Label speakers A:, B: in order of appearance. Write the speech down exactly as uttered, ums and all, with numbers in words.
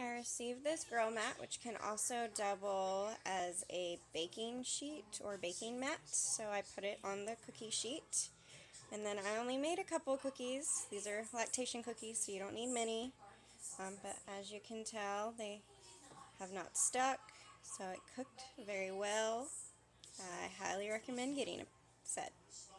A: I received this grill mat, which can also double as a baking sheet or baking mat, so I put it on the cookie sheet. And then I only made a couple cookies. These are lactation cookies, so you don't need many. Um, but as you can tell, they have not stuck, so it cooked very well. I highly recommend getting a set.